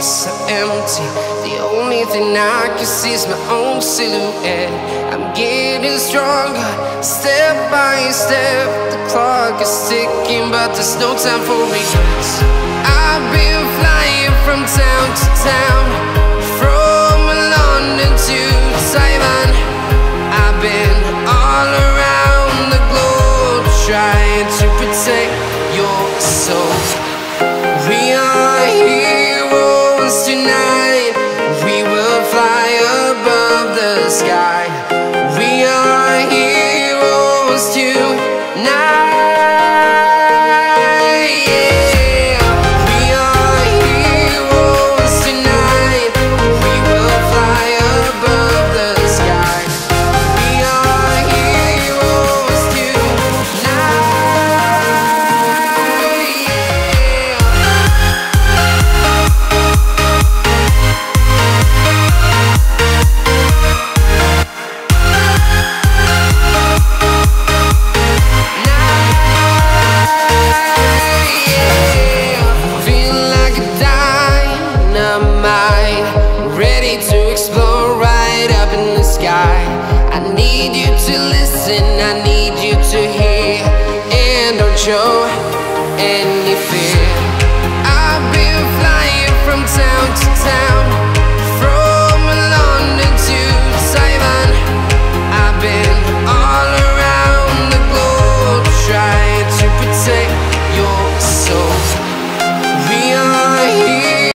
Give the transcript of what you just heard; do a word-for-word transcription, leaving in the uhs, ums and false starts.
so empty. The only thing I can see is my own silhouette. I'm getting stronger, step by step. The clock is ticking, but there's no time for regrets. I've been flying from town to town, from London to Taiwan. I've been all around the globe, trying to protect your soul. We are heroes tonight. We will fly above the sky. We are heroes tonight. To explore right up in the sky. I need you to listen, I need you